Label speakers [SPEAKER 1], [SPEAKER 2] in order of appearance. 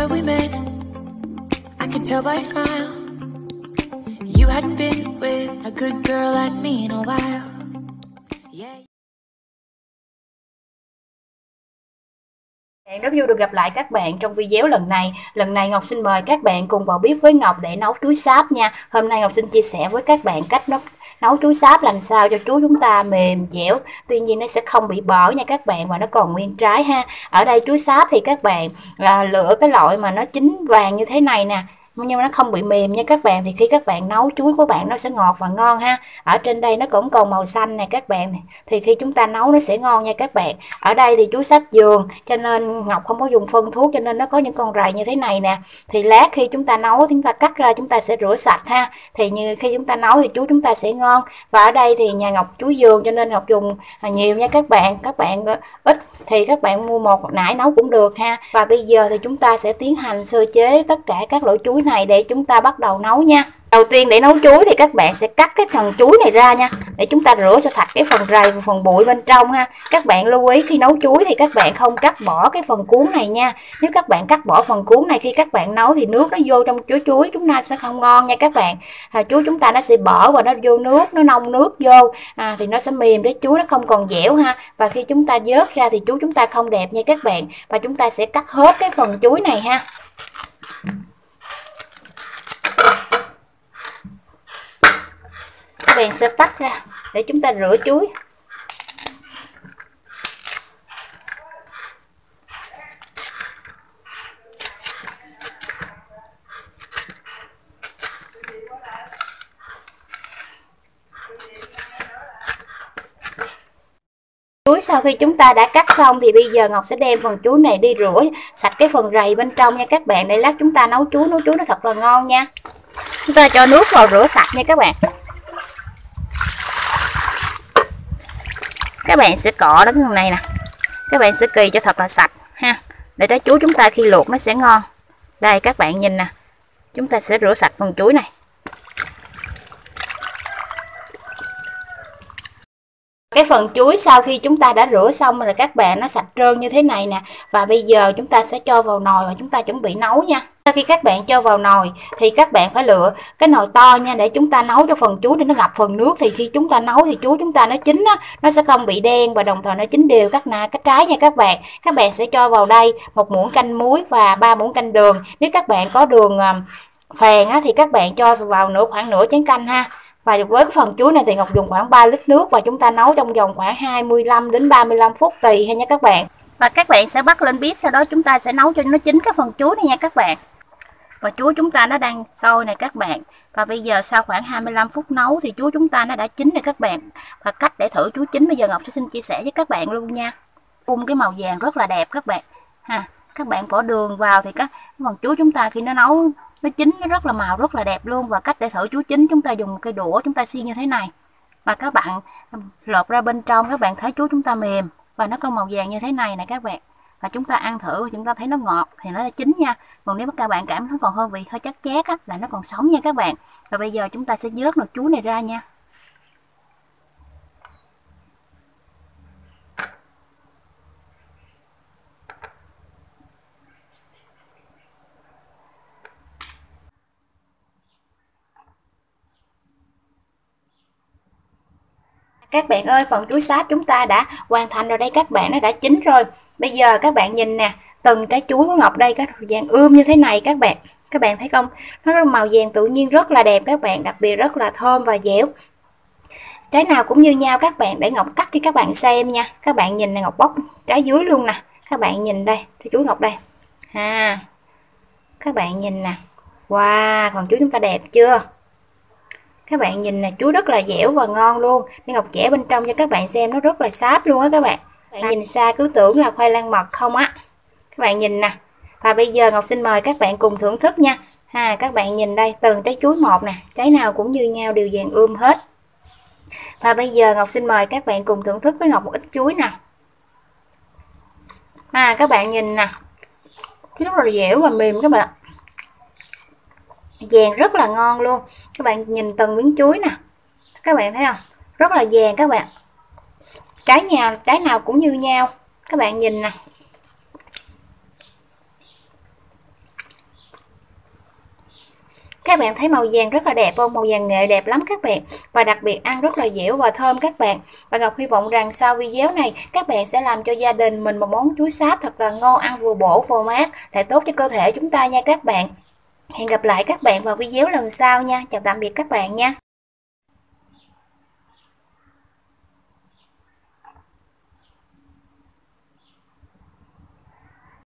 [SPEAKER 1] that we met, I could tell by your smile you hadn't been with a good girl like me in a while. Yeah.
[SPEAKER 2] Rất vui được gặp lại các bạn trong video lần này. Lần này Ngọc xin mời các bạn cùng vào bếp với Ngọc để nấu chuối sáp nha. Hôm nay Ngọc xin chia sẻ với các bạn cách nấu chuối sáp làm sao cho chuối chúng ta mềm dẻo. Tuy nhiên nó sẽ không bị bở nha các bạn, và nó còn nguyên trái ha. Ở đây chuối sáp thì các bạn lựa cái loại mà nó chín vàng như thế này nè, nhưng mà nó không bị mềm nha các bạn. Thì khi các bạn nấu chuối của bạn nó sẽ ngọt và ngon ha. Ở trên đây nó cũng còn màu xanh này các bạn, thì khi chúng ta nấu nó sẽ ngon nha các bạn. Ở đây thì chuối sáp vườn cho nên Ngọc không có dùng phân thuốc, cho nên nó có những con rầy như thế này nè. Thì lát khi chúng ta nấu chúng ta cắt ra, chúng ta sẽ rửa sạch ha. Thì như khi chúng ta nấu thì chuối chúng ta sẽ ngon. Và ở đây thì nhà Ngọc chuối vườn cho nên Ngọc dùng nhiều nha các bạn. Các bạn ít thì các bạn mua một nải nấu cũng được ha. Và bây giờ thì chúng ta sẽ tiến hành sơ chế tất cả các loại chuối này để chúng ta bắt đầu nấu nha. Đầu tiên để nấu chuối thì các bạn sẽ cắt cái phần chuối này ra nha, để chúng ta rửa cho sạch cái phần rầy và phần bụi bên trong ha. Các bạn lưu ý khi nấu chuối thì các bạn không cắt bỏ cái phần cuống này nha. Nếu các bạn cắt bỏ phần cuống này khi các bạn nấu thì nước nó vô trong chuối chúng ta sẽ không ngon nha các bạn. Chuối chúng ta nó sẽ bở và nó vô nước, nó nông nước vô thì nó sẽ mềm, cái chuối nó không còn dẻo ha. Và khi chúng ta vớt ra thì chuối chúng ta không đẹp nha các bạn. Và chúng ta sẽ cắt hết cái phần chuối này ha. Các bạn sẽ tách ra để chúng ta rửa chuối. Chuối sau khi chúng ta đã cắt xong thì bây giờ Ngọc sẽ đem phần chuối này đi rửa sạch cái phần rầy bên trong nha các bạn, để lát chúng ta nấu chuối nó thật là ngon nha. Chúng ta cho nước vào rửa sạch nha các bạn. Các bạn sẽ cọ đến phần này nè, các bạn sẽ kỳ cho thật là sạch ha, để trái chuối chúng ta khi luộc nó sẽ ngon. Đây các bạn nhìn nè, chúng ta sẽ rửa sạch phần chuối này. Cái phần chuối sau khi chúng ta đã rửa xong rồi các bạn, nó sạch trơn như thế này nè. Và bây giờ chúng ta sẽ cho vào nồi và chúng ta chuẩn bị nấu nha. Sau khi các bạn cho vào nồi thì các bạn phải lựa cái nồi to nha, để chúng ta nấu cho phần chuối để nó ngập phần nước. Thì khi chúng ta nấu thì chuối chúng ta nó chín á, nó sẽ không bị đen và đồng thời nó chín đều các trái nha các bạn. Các bạn sẽ cho vào đây 1 muỗng canh muối và 3 muỗng canh đường. Nếu các bạn có đường phèn á, thì các bạn cho vào khoảng nửa chén canh ha. Và với cái phần chuối này thì Ngọc dùng khoảng 3 lít nước và chúng ta nấu trong vòng khoảng 25 đến 35 phút tùy ha nha các bạn. Và các bạn sẽ bắt lên bếp, sau đó chúng ta sẽ nấu cho nó chín cái phần chuối này nha các bạn. Và chuối chúng ta nó đang sôi này các bạn. Và bây giờ sau khoảng 25 phút nấu thì chuối chúng ta nó đã chín rồi các bạn. Và cách để thử chuối chín bây giờ Ngọc sẽ xin chia sẻ với các bạn luôn nha. Cái màu vàng rất là đẹp các bạn ha. Các bạn bỏ đường vào thì cái phần chuối chúng ta khi nó nấu nó chín nó rất là màu rất là đẹp luôn. Và cách để thử chuối chín, chúng ta dùng một cây đũa chúng ta xiên như thế này và các bạn lột ra bên trong, các bạn thấy chuối chúng ta mềm và nó có màu vàng như thế này nè các bạn. Và chúng ta ăn thử, chúng ta thấy nó ngọt thì nó đã chín nha. Còn nếu các bạn cảm thấy còn hơi vị hơi chắc chát á, là nó còn sống nha các bạn. Và bây giờ chúng ta sẽ vớt nồi chuối này ra nha. Các bạn ơi, phần chuối sáp chúng ta đã hoàn thành rồi đây các bạn, nó đã chín rồi. Bây giờ các bạn nhìn nè, từng trái chuối của Ngọc đây có vàng ươm như thế này các bạn. Các bạn thấy không? Nó màu vàng tự nhiên rất là đẹp các bạn, đặc biệt rất là thơm và dẻo. Trái nào cũng như nhau các bạn, để Ngọc cắt cho các bạn xem nha. Các bạn nhìn này, Ngọc bóc trái dưới luôn nè. Các bạn nhìn đây, trái chuối Ngọc đây. Các bạn nhìn nè. Wow, phần chuối chúng ta đẹp chưa? Các bạn nhìn nè, chuối rất là dẻo và ngon luôn. Để Ngọc chẻ bên trong cho các bạn xem, nó rất là sáp luôn á các bạn. Các bạn nhìn xa cứ tưởng là khoai lang mật không á. Các bạn nhìn nè. Và bây giờ Ngọc xin mời các bạn cùng thưởng thức nha. Các bạn nhìn đây, từng trái chuối một nè, trái nào cũng như nhau, đều vàng ươm hết. Và bây giờ Ngọc xin mời các bạn cùng thưởng thức với Ngọc một ít chuối nè. Các bạn nhìn nè, rất là dẻo và mềm các bạn. Vàng rất là ngon luôn. Các bạn nhìn từng miếng chuối nè, các bạn thấy không, rất là vàng các bạn. Trái nào cũng như nhau. Các bạn nhìn nè, Các bạn thấy màu vàng rất là đẹp không? Màu vàng nghệ đẹp lắm các bạn. Và đặc biệt ăn rất là dẻo và thơm các bạn. Và Ngọc hy vọng rằng sau video này các bạn sẽ làm cho gia đình mình một món chuối sáp thật là ngon, ăn vừa bổ vừa mát, lại tốt cho cơ thể chúng ta nha các bạn. Hẹn gặp lại các bạn vào video lần sau nha. Chào tạm biệt các bạn nha.